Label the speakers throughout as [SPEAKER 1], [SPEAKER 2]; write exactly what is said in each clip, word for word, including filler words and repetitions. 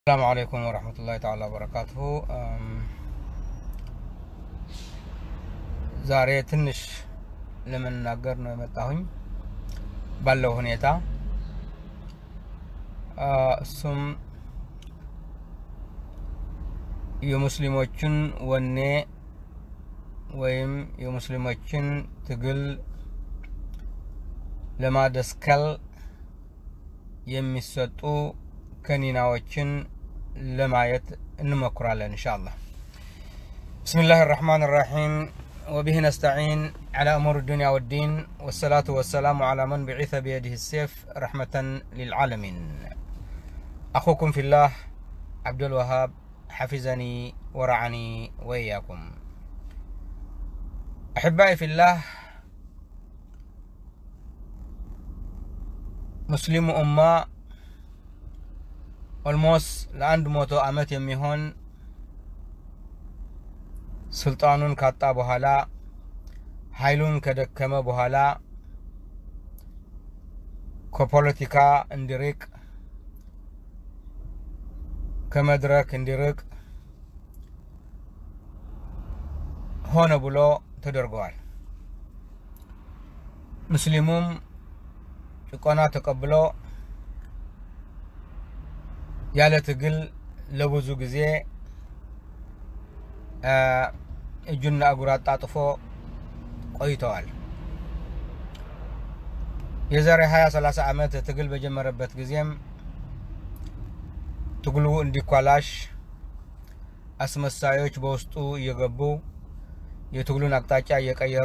[SPEAKER 1] السلام عليكم ورحمة الله تعالى وبركاته ዛሬ ትንሽ ለመናገር ነው የመጣሁኝ ባለው ሁኔታ እሱም የሙስሊሞችን ወኔ ወይም የሙስሊሞችን ትግል ለማደስከል የሚሰጡ كنيناوچن لمايت نمكرالن ان شاء الله. بسم الله الرحمن الرحيم وبه نستعين على امور الدنيا والدين والصلاه والسلام على من بعث بيده السيف رحمه للعالمين. اخوكم في الله عبد الوهاب حفظني ورعني واياكم. احبائي في الله، مسلم امه almost ለአንድ መቶ አመት የሚሆን ስልጣኑን ካጣ በኋላ ኃይሉን ከደከመ በኋላ ከፖለቲካ እንዲርቅ ከመድረክ እንዲርቅ ሆነ ብሎ ተደርጓል። ሙስሊሙም ጭቆና ተቀብሎ ያለ ትግል ለብዙ ጊዜ እጁና እግሩ አጣጥፎ ቆይተዋል። የዛሬ ሃያ ሰላሳ አመት ትግል በጀመረበት ጊዜም ትግሉ እንዲኳላሽ አስመሳዮች በውስጡ እየገቡ የትግሉን አቅጣጫ እየቀየሩ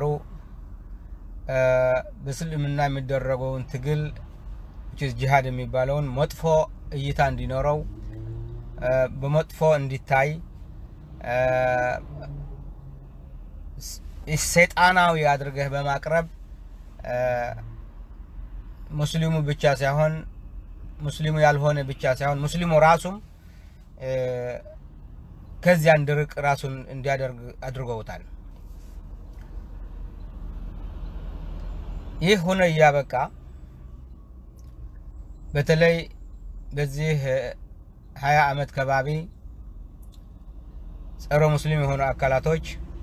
[SPEAKER 1] በእስልምና የሚደረገውን ትግል ጂሃድ የሚባለውን መጥፎ እይታ እንዲኖረው በመጥፎ እንዲታይ ሰይጣናዊ አድርገህ በማቅረብ ሙስሊሙ ብቻ ሳይሆን ሙስሊሙ ያልሆነ ብቻ ሳይሆን ሙስሊሙ ራሱም ከዚያ እንዲርቅ ራሱን እንዲያደርግ አድርገውታል። ይህ ሆነ ያበቃ በተለይ በዚህ ሃያ አመት ከባቢ ጸረ ሙስሊም የሆኑ አካላቶች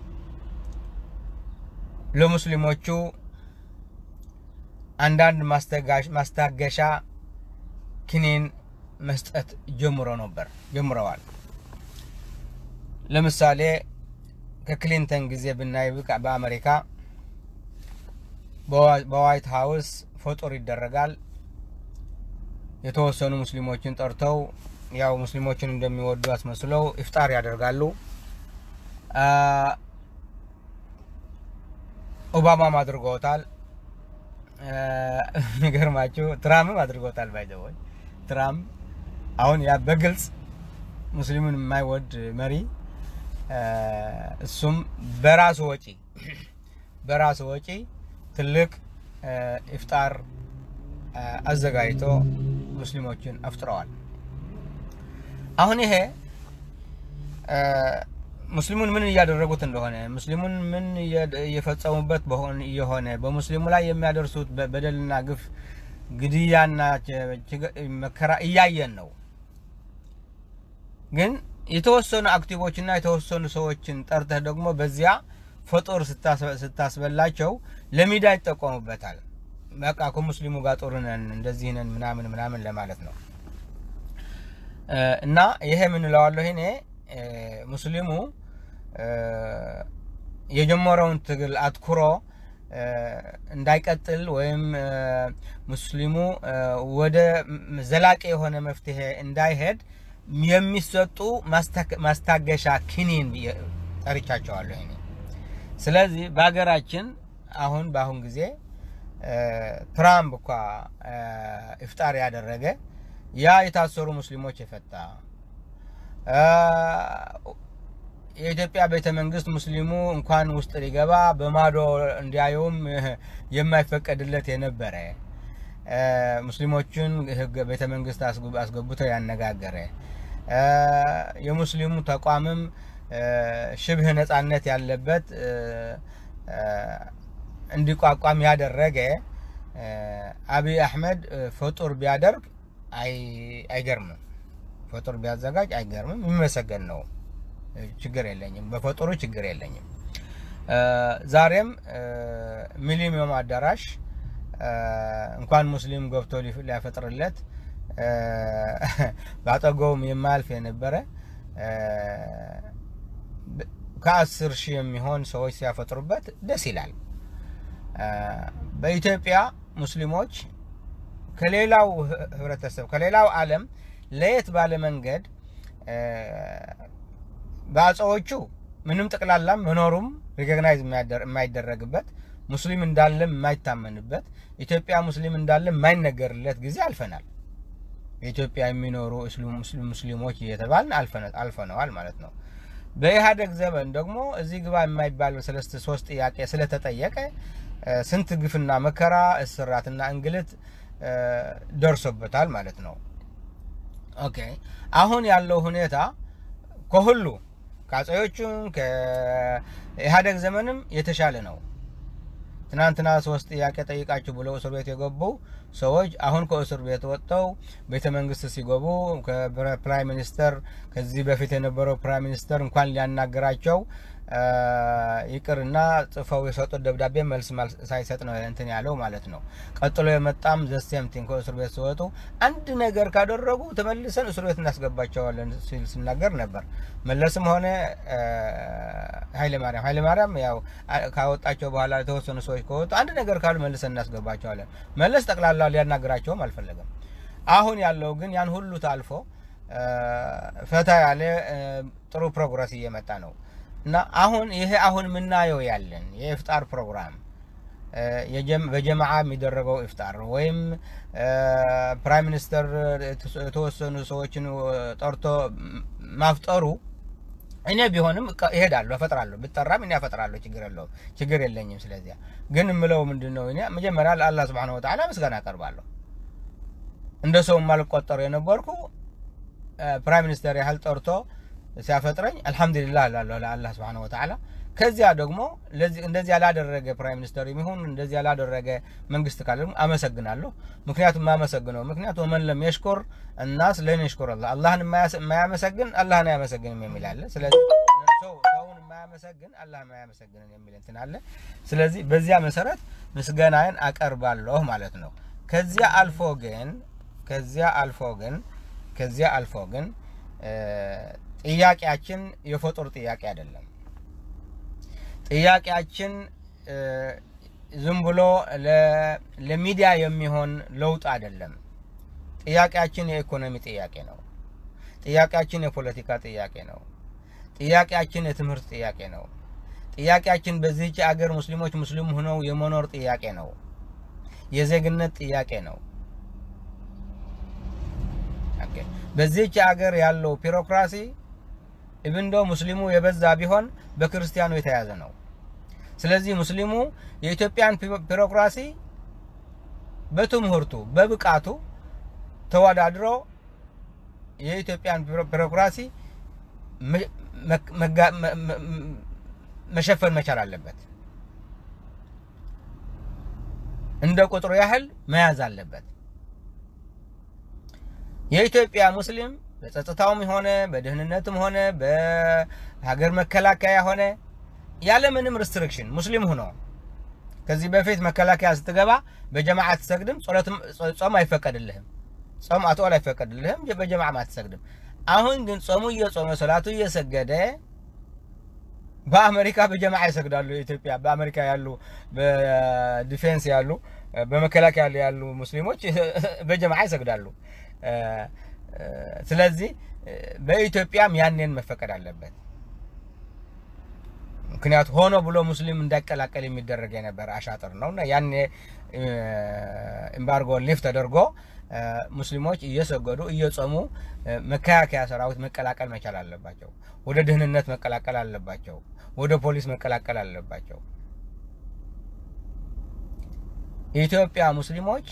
[SPEAKER 1] ለሙስሊሞቹ አንዳንድ ማስታገሻ ክኒን መስጠት ጀምሮ ነበር ጀምረዋል። ለምሳሌ ከክሊንተን ጊዜ ብናይ በአሜሪካ በዋይት ሃውስ ፎቶር ይደረጋል። የተወሰኑ ሙስሊሞችን ጠርተው ያው ሙስሊሞችን እንደሚወዱ አስመስለው ኢፍጣር ያደርጋሉ። ኦባማ አድርጎታል። ንገርማችሁ ትራምፕ አድርጎታል። ባይዘው ትራምፕ አሁን ያ በግልጽ ሙስሊሙን የማይወድ መሪ እሱም በራሱ ወጪ በራሱ ወጪ ትልቅ ኢፍጣር አዘጋጅቶ ሙስሊሞችን አፍጥረዋል። አሁን ይሄ ሙስሊሙን ምን ያደረጉት እንደሆነ ሙስሊሙን ምን እየፈጸሙበት በሆነ የሆነ በሙስሊሙ ላይ የሚያደርሱት በደልና ግፍ ግድያና መከራ እያየን ነው። ግን የተወሰኑ አክቲቮችና የተወሰኑ ሰዎችን ጠርተህ ደግሞ በዚያ ፈጦር ስታስበላቸው ለሚዲያ ይጠቀሙበታል። በቃ ከሙስሊሙ ጋር ጦርነን እንደዚህ ነን ምናምን ምናምን ለማለት ነው። እና ይሄ ምን ለዋለው እኔ ሙስሊሙ የጀመረውን ትግል አትኩሮ እንዳይቀጥል ወይም ሙስሊሙ ወደ ዘላቂ የሆነ መፍትሄ እንዳይሄድ የሚሰጡ ማስታገሻ ክኒን ጠርቻቸዋለሁ እኔ። ስለዚህ በአገራችን አሁን በአሁን ጊዜ ትራምፕ እንኳ ኢፍጣር ያደረገ ያ የታሰሩ ሙስሊሞች የፈታ የኢትዮጵያ ቤተ መንግስት ሙስሊሙ እንኳን ውስጥ ሊገባ በማዶ እንዲያዩም የማይፈቀድለት የነበረ ሙስሊሞችን ህግ ቤተ መንግስት አስገብተው ያነጋገረ የሙስሊሙ ተቋምም ሽብህ ነጻነት ያለበት እንዲቋቋም ያደረገ አብይ አህመድ ፍጡር ቢያደርግ አይ አይገርም ፈጥር ቢያዘጋጅ አይገርምም የሚመሰገን ነው ችግር የለኝም በፈጥሩ ችግር የለኝም ዛሬም ሚሊኒየም አዳራሽ እንኳን ሙስሊም ገብቶ ሊፈጥርለት ባጠገውም የማልፍ የነበረ ከአስር ሺህ የሚሆን ሰዎች ሲያፈጥሩበት ደስ ይላል በኢትዮጵያ ሙስሊሞች ከሌላው ህብረተሰብ ከሌላው ዓለም ለየት ባለ መንገድ ባጾቹ ምንም ተቀላላም መኖሩም ሪኮግናይዝ የማይደረግበት ሙስሊም እንዳለ የማይታመንበት ኢትዮጵያ ሙስሊም እንዳለ የማይነገርለት ጊዜ አልፈናል በኢትዮጵያ የሚኖሩ ሙስሊም ሙስሊሞች እየተባልን አልፈናል አልፈናል ማለት ነው በኢህአደግ ዘመን ደግሞ እዚህ ግባ የማይባል ሰለስተ ሶስት ጥያቄ ስለተጠየቀ ስንት ግፍና መከራ እስራትና እንግልት ደርሶበታል ማለት ነው ኦኬ አሁን ያለው ሁኔታ ከሁሉ ካጾዮቹን ከኢህአደግ ዘመንም የተሻለ ነው ትናንትና ሶስት ጥያቄ ጠይቃችሁ ብለው እስር ቤት የገቡ ሰዎች አሁን ከእስር ቤት ወጥተው ቤተ መንግስት ሲገቡ ከፕራይም ሚኒስተር ከዚህ በፊት የነበረው ፕራይም ሚኒስተር እንኳን ሊያናገራቸው ይቅርና ጽፈው የሰጡት ደብዳቤ መልስ ሳይሰጥ ነው እንትን ያለው ማለት ነው ቀጥሎ የመጣም ዘሴም ቲንክ ከእስር ቤት ሲወጡ አንድ ነገር ካደረጉ ተመልሰን እስር ቤት እናስገባቸዋለን ሲል ሲናገር ነበር መለስም ሆነ ኃይለ ማርያም ኃይለ ማርያም ያው ካወጣቸው በኋላ ተወሰኑ ሰዎች ከወጡ አንድ ነገር ካሉ መልሰን እናስገባቸዋለን መለስ ጠቅላላ ሊያናገራቸውም አልፈለገም አሁን ያለው ግን ያን ሁሉ ታልፎ ፈታ ያለ ጥሩ ፕሮግረስ እየመጣ ነው እና አሁን ይሄ አሁን ምናየው ያለን የኢፍጣር ፕሮግራም የጀም በጀማዓ የሚደረገው ኢፍጣር ወይም ፕራይም ሚኒስተር ተወሰኑ ሰዎችን ጠርቶ ማፍጠሩ እኔ ቢሆንም እሄዳለሁ አፈጥራለሁ ብጠራም እኔ አፈጥራለሁ ችግር የለው ችግር የለኝም ስለዚህ ግን ምለው ምንድነው እኔ መጀመሪያ ለአላህ Subhanahu Wa Ta'ala ምስጋና አቀርባለሁ እንደሰው ማልቆጠር የነበርኩ ፕራይም ሚኒስተር ያህል ጠርቶ ሲያፈጥረኝ አልহামዱሊላህ ላለው ለአላህ Subhanahu Wa Ta'ala ከዚያ ደግሞ ለዚህ እንደዚህ ያላደረገ ፕራይም ሚኒስተር የሚሆን እንደዚህ ያላደረገ መንግስት ካለም አመሰግናለሁ ምክንያቱም ማመሰግነው ምክንያቱም ማን ለም ይሽኩር الناس ለን ይሽኩር አላህ አላህን ማያመሰግን አላህን ያመሰግን የሚል አለ ስለዚህ ሰው ሰውን ማያመሰግን አላህ ማያመሰግን የሚል እንትን አለ ስለዚህ በዚያ መሰረት ምስጋናን አቀርባለሁ ማለት ነው ከዚያ አልፎ ግን ከዚያ አልፎ ግን ከዚያ አልፎ ግን ጥያቄያችን የፈጥር ጥያቄ አይደለም ጥያቄያችን ዝም ብሎ ለሚዲያ የሚሆን ለውጥ አይደለም ጥያቄያችን የኢኮኖሚ ጥያቄ ነው ጥያቄያችን የፖለቲካ ጥያቄ ነው ጥያቄያችን የትምህርት ጥያቄ ነው ጥያቄያችን በዚህች ሀገር ሙስሊሞች ሙስሊም ሆነው የመኖር ጥያቄ ነው የዜግነት ጥያቄ ነው ኦኬ በዚህች ሀገር ያለው ቢሮክራሲ ኢቭንዶ ሙስሊሙ የበዛ ቢሆን በክርስቲያኑ የተያዘ ነው ስለዚህ ሙስሊሙ የኢትዮጵያን ቢሮክራሲ በትምህርቱ በብቃቱ ተዋዳድሮ የኢትዮጵያን ቢሮክራሲ መሸፈን መቻል አለበት እንደ ቁጥሩ ያህል መያዝ አለበት የኢትዮጵያ ሙስሊም በጸጥታውም ሆነ በደህንነትም ሆነ በሀገር መከላከያ ሆነ ያለ ምንም ሪስትሪክሽን ሙስሊም ሆኖ ከዚህ በፊት መከላከያ ስትገባ በጀማዓት ተሰግድም ጾለትም ጾም አይፈቀድልህም ጾም አጥዋል አይፈቀድልህም በጀማዓ ማትሰግድም አሁን ግን ጾሙ እየጾመ ሶላቱ እየሰገደ በአሜሪካ በጀማዓ ይሰግዳሉ ኢትዮጵያ በአሜሪካ ያሉ በዲፌንስ ያሉ በመከላከያ ያሉ ሙስሊሞች በጀማዓ ይሰግዳሉ ስለዚህ በኢትዮጵያም ያንን መፈቀድ አለበት ምክንያቱ ሆኖ ብሎ ሙስሊም እንዳይቀላቀል የሚደረግ የነበረ አሻጥር ነውና ያኔ ኤምባርጎ ሊፍት ተደርጎ ሙስሊሞች እየሰገዱ እየጾሙ መከላከያ ሰራዊት መቀላቀል መቻል አለባቸው ወደ ደህንነት መቀላቀል አለባቸው ወደ ፖሊስ መቀላቀል አለባቸው ኢትዮጵያ ሙስሊሞች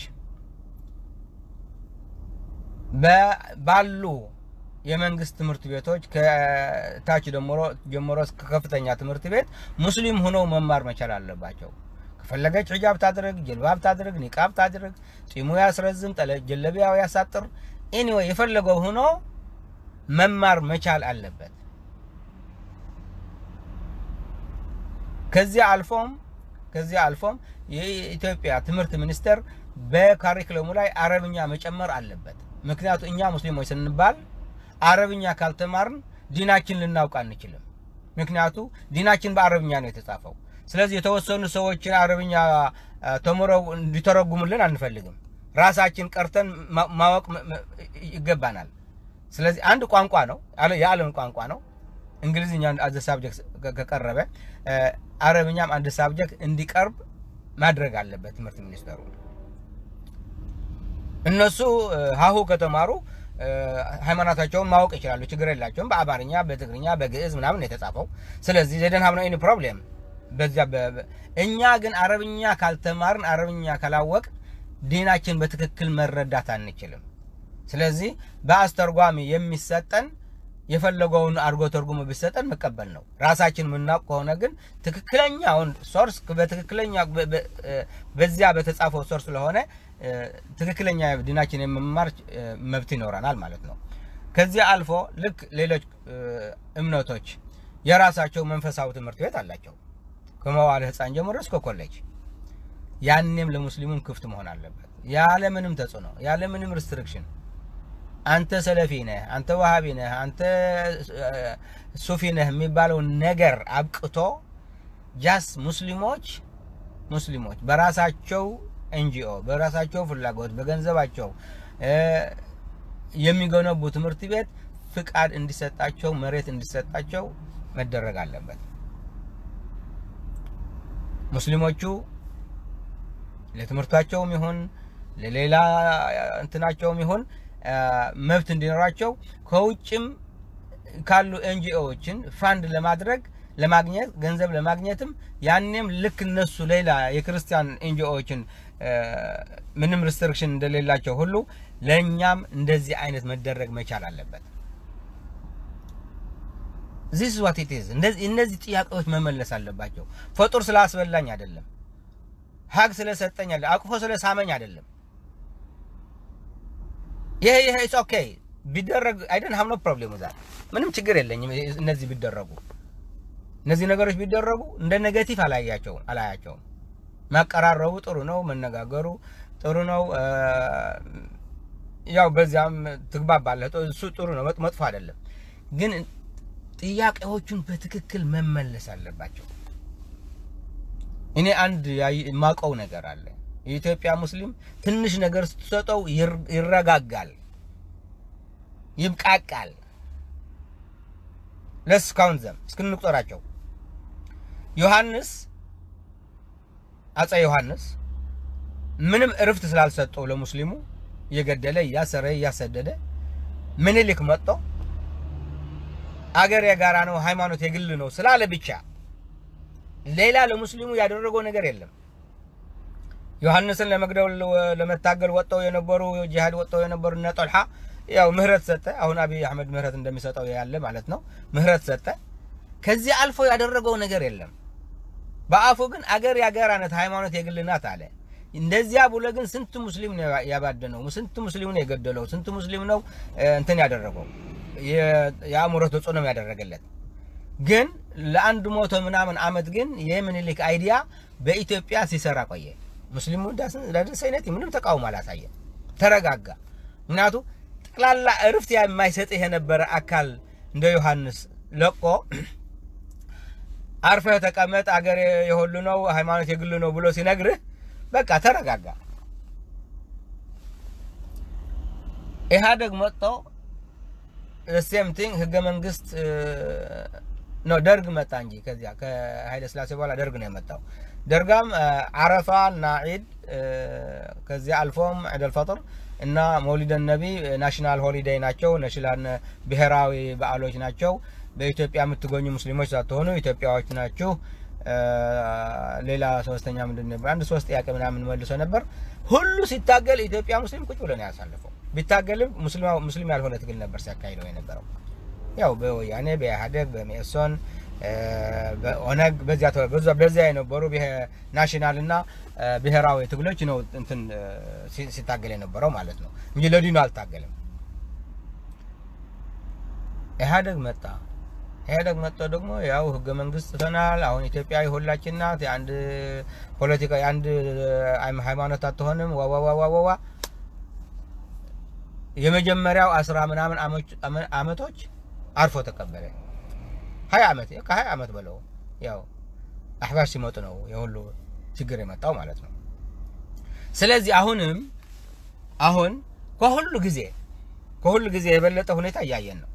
[SPEAKER 1] ባሉ የመንግስት ትምህርት ቤቶች ከታች ደሞሮ ጀምሮ እስከ ከፍተኛ ትምህርት ቤት ሙስሊም ሆኖ መማር መቻል አለባቸው ከፈለገች ሂጃብ ታድርግ ጀልባብ ታድርግ ኒቃብ ታድርግ ጺሙ ያስረዝም ጠለ ጀለቢያው ያሳጥር ኤኒዌይ የፈለገው ሆኖ መማር መቻል አለበት ከዚህ አልፎም ከዚህ አልፎም የኢትዮጵያ ትምህርት ሚኒስቴር በካሪኩለሙ ላይ አረብኛ መጨመር አለበት ምክንያቱም እኛ ሙስሊሞች ስንባል አረብኛ ካልተማርን ዲናችን ልናውቅ አንችልም ምክንያቱም ዲናችን በአረብኛ ነው የተጻፈው ስለዚህ የተወሰኑ ሰዎች አረብኛ ተምረው እንዲተረጉሙልን አንፈልግም ራሳችን ቀርተን ማወቅ ይገባናል ስለዚህ አንድ ቋንቋ ነው የዓለም ቋንቋ ነው እንግሊዝኛ አዘ ሳብጀክት ከቀረበ አረብኛም አንድ ሳብጀክት እንዲቀርብ ማድረግ አለበት ትምህርት ሚኒስቴሩ እነሱ ሃሁ ከተማሩ ሃይማኖታቸውን ማወቅ ይችላሉ ችግር የላቸውም በአማርኛ በትግርኛ በግዕዝ ምናምን የተጻፈው ስለዚህ ዘደን ሀብነው ኢኒ ፕሮብሌም በዚያ እኛ ግን አረብኛ ካልተማርን አረብኛ ካላወቅ ዲናችን በትክክል መረዳት አንችልም ስለዚህ በአስተርጓሚ የሚሰጠን የፈለገውን አርጎ ተርጉሞ ቢሰጠን መቀበል ነው ራሳችን ምናውቅ ሆነ ግን ትክክለኛውን ሶርስ በትክክለኛ በዚያ በተጻፈው ሶርስ ስለሆነ ትክክለኛ ዲናችን የመማር መብት ይኖራናል ማለት ነው ከዚህ አልፎ ልክ ሌሎች እምነቶች የራሳቸው መንፈሳዊ ትምህርት ቤት አላቸው ከመዋዕለ ሕፃን ጀምሮ እስከ ኮሌጅ ያንንም ለሙስሊሙን ክፍት መሆን አለበት ያለ ምንም ተጽዕኖ ያለ ምንም ሪስትሪክሽን አንተ ሰለፊ ነህ አንተ ወሃቢ ነህ አንተ ሱፊ ነህ የሚባለው ነገር አብቅቶ ጃስ ሙስሊሞች ሙስሊሞች በራሳቸው ኤንጂኦ በራሳቸው ፍላጎት በገንዘባቸው የሚገነቡ ትምህርት ቤት ፍቃድ እንዲሰጣቸው መሬት እንዲሰጣቸው መደረግ አለበት ሙስሊሞቹ ለትምህርታቸውም ይሁን ለሌላ እንትናቸውም ይሁን መብት እንዲኖራቸው ከውጭም ካሉ ኤንጂኦዎችን ፋንድ ለማድረግ ለማግኘት ገንዘብ ለማግኘትም ያንንም ልክ እነሱ ሌላ የክርስቲያን ኤንጂኦዎችን ምንም ሪስትሪክሽን እንደሌላቸው ሁሉ ለኛም እንደዚህ አይነት መደረግ መቻል አለበት this is what it is እንደዚህ እነዚህ ጥያቄዎች መመለስ አለባቸው ፈጡር ስላስበላኝ አይደለም ሀግ ስለሰጠኝ አይደለም አቅፎ ስለሳመኝ አይደለም ይሄ ይሄ is okay ቢደረግ I don't have no problem with that ምንም ችግር የለኝም እነዚህ ቢደረጉ እነዚህ ነገሮች ቢደረጉ እንደ ኔጌቲቭ አላያቸው አላያቸው ማቀራረቡ ጥሩ ነው መነጋገሩ ጥሩ ነው ያው በዚያም ትግባባለህ እሱ ጥሩ ነው መጥፎ አይደለም ግን ጥያቄዎቹን በትክክል መመለስ አለባቸው እኔ አንድ ማቀው ነገር አለ የኢትዮጵያ ሙስሊም ትንሽ ነገር ስትሰጠው ይረጋጋል ይብቃቃል let's count them እስክንቆጥራቸው ዮሐንስ አፄ ዮሐንስ ምንም እርፍት ስላልሰጠው ለሙስሊሙ የገደለ ያሰረ ያሰደደ ምኒልክ መጥቶ አገር የጋራ ነው ሃይማኖት የግል ነው ስላለ ብቻ ሌላ ለሙስሊሙ ያደረገው ነገር የለም ዮሐንስን ለመግደል ለመታገል ወጣው የነበሩ ጂሃድ ወጣው የነበሩ እና ጦልሃ ያው ምህረት ሰጠ አሁን አብይ አህመድ ምህረት እንደሚሰጠው ያለ ማለት ነው ምህረት ሰጠ ከዚህ አልፎ ያደረገው ነገር የለም በአፉ ግን አገር ያገራነት ሃይማኖት የግልናት አለ እንደዚያ ብሎ ግን ስንት ሙስሊም ነው ያባደነው ስንት ሙስሊም ነው የገደለው ስንት ሙስሊም ነው እንትን ያደረገው ያአምሮ ተጽዕኖ ያደረገለት ግን ለአንድ ሞቶ ምናምን አመት ግን የምኒልክ አይዲያ በኢትዮጵያ ሲሰራ ቆየ ሙስሊሙ ዳሰይነት ምንም ተቃውሞ አላሳየ ተረጋጋ ምናቱ ጠቅላላ እርፍት የማይሰጥ የነበረ አካል እንደ ዮሐንስ ለቆ አርፈ ተቀመጥ አገር የሁሉ ነው ሃይማኖት የግል ነው ብሎ ሲነግርህ በቃ ተረጋጋ ኢህአደግ መጥቶ the same thing ህገ መንግስት ነው ደርግ መጣ እንጂ ከዚያ ከኃይለ ስላሴ በኋላ ደርግ ነው የመጣው ደርጋም አረፋና ዒድ ከዚያ አልፎም ዒድ አልፈጥር እና መውሊድ ነቢ ናሽናል ሆሊዴይ ናቸው ናሽናል ብሔራዊ በዓሎች ናቸው በኢትዮጵያ የምትገኙ ሙስሊሞች ሳትሆኑ ኢትዮጵያዎች ናችሁ ሌላ ሶስተኛ ምንድን ነበር አንድ ሶስት ያቀ ምናምን መልሶ ነበር ሁሉ ሲታገል ኢትዮጵያ ሙስሊም ቁጭ ብሎ ነው ያሳለፈው ቢታገልም ሙስሊም ሙስሊም ያልሆነ ትግል ነበር ሲያካሂደው የነበረው ያው በወያኔ በኢህአዴግ በሚኤሶን በኦነግ በዚያ ተበዛ በዚያ የነበሩ ናሽናል እና ብሔራዊ ትግሎች ነው እንትን ሲታገል የነበረው ማለት ነው እንጂ ለዲኑ አልታገለም ኢህአደግ መጣ ኢህአደግ መጣ ደግሞ ያው ህገ መንግስት ተናል አሁን ኢትዮጵያ ይሁላችን ናት የአንድ ፖለቲካ የአንድ ሃይማኖት አትሆንም ዋዋዋዋዋ የመጀመሪያው አስራ ምናምን አመቶች አርፎ ተቀበለ ሃያ አመት ከሃያ አመት በለው ያው አህባሽ ሲመጡ ነው የሁሉ ችግር የመጣው ማለት ነው ስለዚህ አሁንም አሁን ከሁሉ ጊዜ ከሁሉ ጊዜ የበለጠ ሁኔታ ያያየን ነው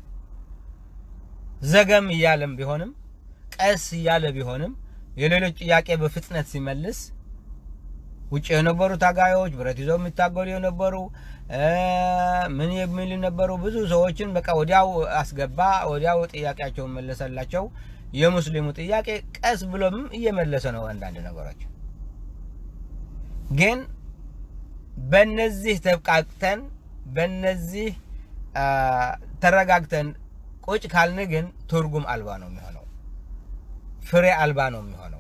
[SPEAKER 1] ዘገም ይያለም ቢሆንም ቀስ ይያለ ቢሆንም የሌሎች ጥያቄ በፍጥነት ሲመልስ ውጭ የነበሩ ታጋዮች ብረት ይዘው የሚታገሉ የነበሩ ምን የሚል ነበሩ ብዙ ሰዎችን በቃ ወዲያው አስገባ ወዲያው ጥያቄያቸውን መለሰላቸው የሙስሊሙ ጥያቄ ቀስ ብሎም እየመለሰ ነው አንዳንድ ነገሮች ግን በእነዚህ ተብቃቅተን በእነዚህ ተረጋግተን ቁጭ ካልን ግን ትርጉም አልባ ነው የሚሆነው ፍሬ አልባ ነው የሚሆነው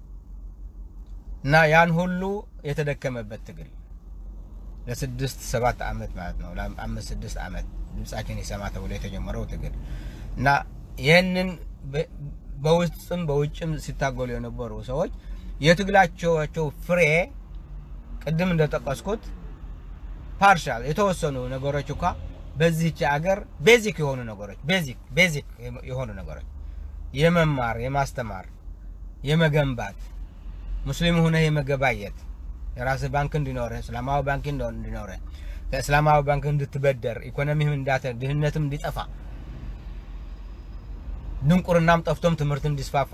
[SPEAKER 1] እና ያን ሁሉ የተደከመበት ትግል ለስድስት ሰባት አመት ማለት ነው ለአምስት ስድስት አመት ድምጻችን ይሰማ ተብሎ የተጀመረው ትግል እና ይሄንን በውስጥም በውጭም ሲታገሉ የነበሩ ሰዎች የትግላቸው ፍሬ ቅድም እንደተጠቀስኩት ፓርሻል የተወሰኑ ነገሮች እንኳን በዚህች ሀገር ቤዚክ የሆኑ ነገሮች ቤዚክ ቤዚክ የሆኑ ነገሮች የመማር የማስተማር የመገንባት ሙስሊም ሆነ የመገባየት የራስ ባንክ እንዲኖር እስላማዊ ባንክ እንዲኖር ከእስላማዊ ባንክ እንድትበደር ኢኮኖሚህም እንዳተ ድህነትም እንዲጠፋ ድንቁርናም ጠፍቶም ትምህርት እንዲስፋፋ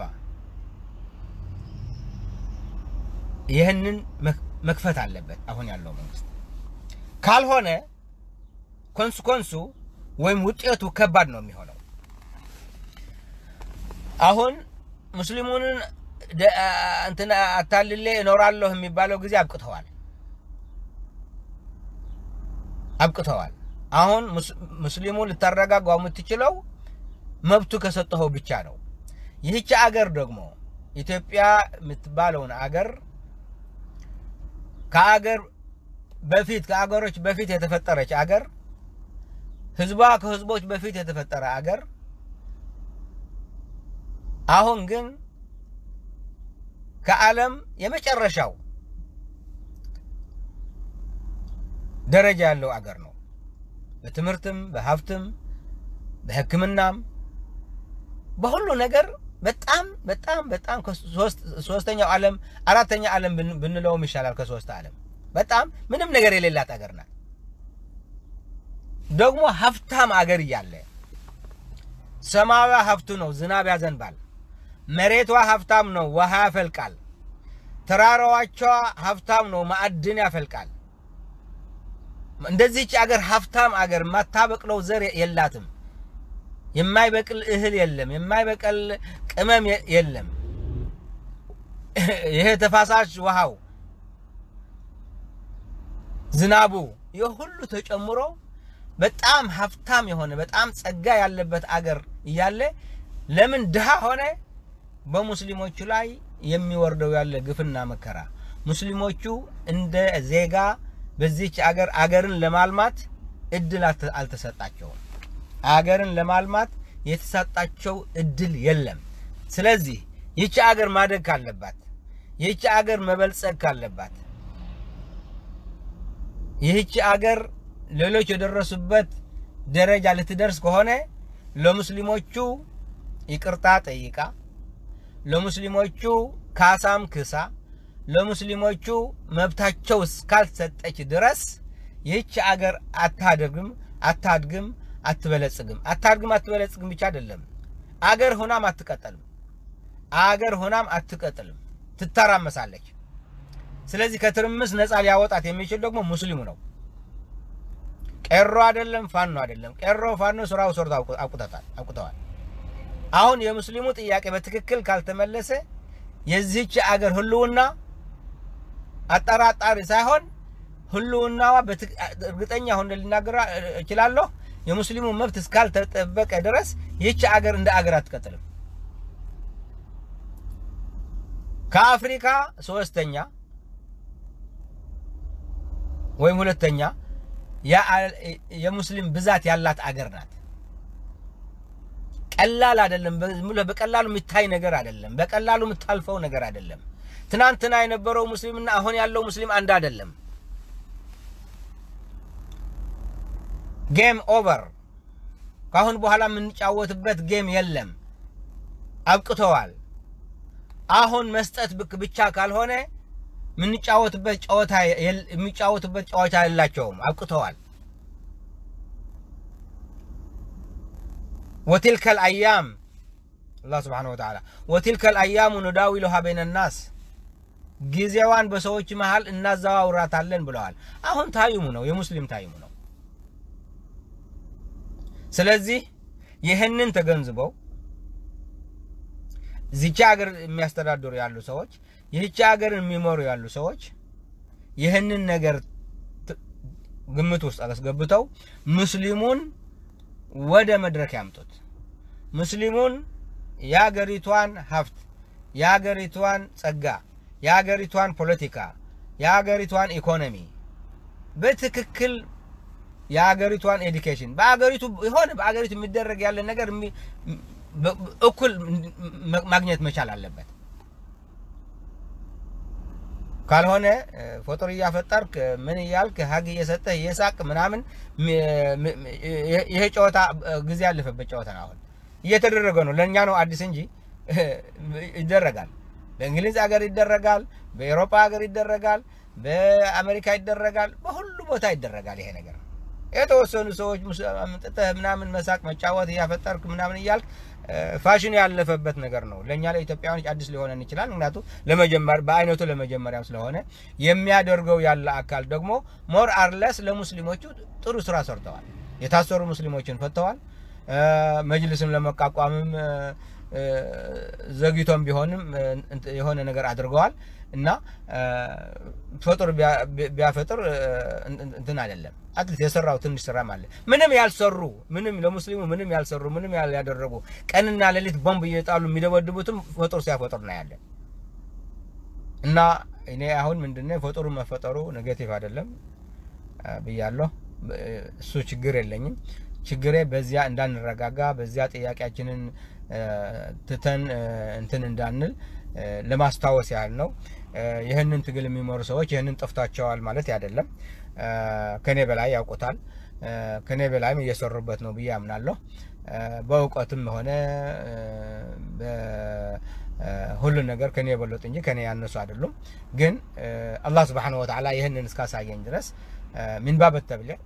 [SPEAKER 1] ይሄንን መክፈት አለበት አሁን ያለው መንግስት ካልሆነ ኮንስኮንሱ ወይም ውጤቱ ከባድ ነው የሚሆነው አሁን ሙስሊሙን እንትና አታልለ እኖራለሁ የሚባለው ጊዜ አብቅተዋል አብቅተዋል አሁን ሙስሊሙ ልታረጋጋው የምትችለው መብቱ ከሰጠው ብቻ ነው ይህች አገር ደግሞ ኢትዮጵያ የምትባለውን አገር ከአገር በፊት ከአገሮች በፊት የተፈጠረች አገር ህዝባ ከህዝቦች በፊት የተፈጠረ አገር አሁን ግን ከዓለም የመጨረሻው ደረጃ ያለው አገር ነው በትምህርትም በሀብትም በህክምናም በሁሉ ነገር በጣም በጣም በጣም ከሶስት ሶስተኛው ዓለም አራተኛ ዓለም ብንለው ይሻላል ከሶስት ዓለም በጣም ምንም ነገር የሌላት አገር ናት ደግሞ ሀብታም አገር ያለ ሰማዋ ሀብቱ ነው ዝናብ ያዘንባል መሬቷ ሀብታም ነው ውሃ ያፈልቃል ተራራዎቿ ሀብታም ነው ማዕድን ያፈልቃል እንደዚህች አገር ሀብታም አገር ማታበቅለው ዘር የላትም የማይበቅል እህል የለም የማይበቅል ቅመም የለም ይሄ ተፋሳሽ ውሃው ዝናቡ የሁሉ ተጨምሮ በጣም ሀብታም የሆነ በጣም ጸጋ ያለበት አገር ያለ ለምን ድሃ ሆነ በሙስሊሞቹ ላይ የሚወርደው ያለ ግፍና መከራ ሙስሊሞቹ እንደ ዜጋ በዚህች አገር አገርን ለማልማት እድል አልተሰጣቸውም አገርን ለማልማት የተሰጣቸው እድል የለም ስለዚህ ይህች አገር ማደግ ካለባት ይህች አገር መበልጸግ ካለባት ይህች አገር ሌሎች የደረሱበት ደረጃ ልትደርስ ከሆነ ለሙስሊሞቹ ይቅርታ ጠይቃ ለሙስሊሞቹ ካሳም ክሳ ለሙስሊሞቹ መብታቸው እስካልተሰጠች ድረስ ይህች አገር አታደግም አታድግም አትበለጽግም አታድግም አትበለጽግም ብቻ አይደለም አገር ሆናም አትቀጥልም አገር ሆናም አትቀጥልም ትተራመሳለች ስለዚህ ከትርምስ ነፃ ሊያወጣት የሚችል ደግሞ ሙስሊሙ ነው ቀሮ አይደለም ፋኖ አይደለም ቀሮ ፋኖ ስራው ሰርተው አቁጣጣል አቁጣዋል አሁን የሙስሊሙ ጥያቄ በትክክል ካልተመለሰ የዚህች አገር ሁሉና አጠራጣሪ ሳይሆን ሁሉናዋ በእርግጠኛ ሆነ ልናገራ እችላለሁ የሙስሊሙ መብት እስካልተጠበቀ ድረስ ይህች አገር እንደ አገር አትቀጥልም ከአፍሪካ ሶስተኛ ወይም ሁለተኛ ያ የሙስሊም ብዛት ያላት አገር ናት ቀላል አይደለም በቀላሉ የሚታይ ነገር አይደለም በቀላሉ የምታልፈው ነገር አይደለም ትናንትና የነበረው ሙስሊምና አሁን ያለው ሙስሊም አንድ አይደለም ጌም ኦቨር ካሁን በኋላ ምን ጫወትበት ጌም የለም አብቅተዋል አሁን መስጠት ብቻ ካልሆነ ምን ጫወትበት ጫወታ የሚጫወትበት ጫወታ የላቸውም አብቅተዋል وتلك الأيام الله سبحانه وتعالى وتلك الأيام نداولها بين الناس ጊዜዋን በሰዎች መሃል እናዛዋውራታለን ብለዋል አሁን ታይሙ ነው የሙስሊም ታይሙ ነው ስለዚህ ይሄንን ተገንዝበው ዚቻ ሀገር የሚያስተዳድሩ ያሉ ሰዎች ይህች ሀገር የሚመሩ ያሉ ሰዎች ይሄንን ነገር ግምት ውስጥ አስገብተው ሙስሊሙን ወደ መድረክ ያምጡት ሙስሊሙን ያገሪቷን ሀብት ያገሪቷን ጸጋ ያገሪቷን ፖለቲካ ያገሪቷን ኢኮኖሚ በትክክል ያገሪቷን ኤዱኬሽን በአገሪቱ ይሆነ በአገሪቱ የሚደረግ ያለ ነገር እኩል ማግኘት መቻል አለበት ካልሆነ ፎቶር ያፈጠርክ ምን ይያልክ ሀግ እየሰጠህ የሳቅ ምናምን ይሄ ጨዋታ ጊዜ ያለፈበት ጨዋታ ነው አሁን እየተደረገ ነው ለኛ ነው አዲስ እንጂ ይደረጋል በእንግሊዝ ሀገር ይደረጋል በአውሮፓ ሀገር ይደረጋል በአሜሪካ ይደረጋል በሁሉ ቦታ ይደረጋል ይሄ ነገር የተወሰኑ ሰዎች አምጥተህ ምናምን መሳቅ መጫወት ያፈጠርክ ምናምን ይያልክ ፋሽን ያለፈበት ነገር ነው ለኛ ለኢትዮጵያውያን አዲስ ሊሆነን ይችላል ምክንያቱ ለመጀመር በአይነቱ ለመጀመሪያም ስለሆነ የሚያደርገው ያለ አካል ደግሞ ሞር አርለስ ለሙስሊሞቹ ጥሩ ስራ ሰርተዋል የታሰሩ ሙስሊሞችን ፈተዋል መጅልስም ለመቋቋምም ዘግይቶም ቢሆንም የሆነ ነገር አድርገዋል እና ፈጥር ቢያፈጥር እንትን አይደለም አጥልት የሰራው ትንሽ ስራ ማለት ምንም ያልሰሩ ምንም ለሙስሊሙ ምንም ያልሰሩ ምንም ያላደረጉ ቀንና ሌሊት ቦምብ እየጣሉ የሚደበድቡትም ፈጥር ሲያፈጥር ነው ያለ እና እኔ አሁን ምንድነው ፈጥሩ መፈጠሩ ኔጌቲቭ አይደለም ብያለሁ እሱ ችግር የለኝም ችግሬ በዚያ እንዳንረጋጋ በዚያ ጥያቄያችንን ትተን እንትን እንዳንል ለማስተዋወስ ያህል ነው ይሄንን ትግል የሚመሩ ሰዎች ይሄንን ጠፍታቸዋል ማለት አይደለም ከኔ በላይ ያውቁታል ከኔ በላይም እየሰሩበት ነው ብዬ አምናለሁ በእውቀትም ሆነ ሁሉ ነገር ከኔ የበለጡ እንጂ ከኔ ያነሱ አይደሉም ግን አላህ Subhanahu Wa Ta'ala ይሄንን እስካሳየኝ ድረስ من باب التبليغ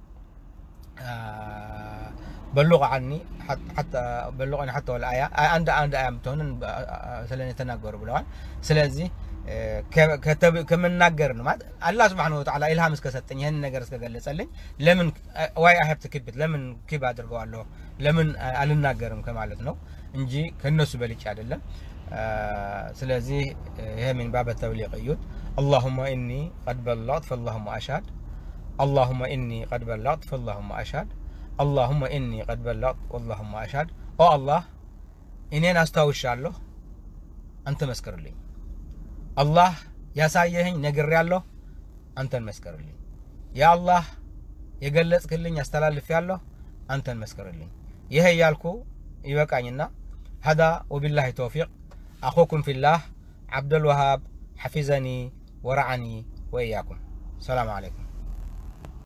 [SPEAKER 1] بلغ عني حتى بلغني حتى الآية عند عند آية متون سلني تناقر بلوان سلازي كتب كمن ناقر نمات الله سبحانه وتعالى إلهام اسكستني هن ناقر اسكقل سلني لمن واي أحب تكبت لمن كيف أدرقوا الله لمن على الناقرم كمالتنا نجي كنسو بليش عدلا سلازي هي من باب التبليغ يود اللهم إني قد بلغت فاللهم أشهد اللهم إني قد بلغت فاللهم أشهد اللهم إني قد بلغت واللهم أشهد أو الله إني أستوشى الله أنت مسكر لي الله يا سايهين نقر الله أنت مسكر لي يا الله يقلت كلين يستلال في الله أنت مسكر لي يهي يالكو يوقعنينا هذا وبالله توفيق أخوكم في الله عبد الوهاب حفظني ورعني وإياكم السلام عليكم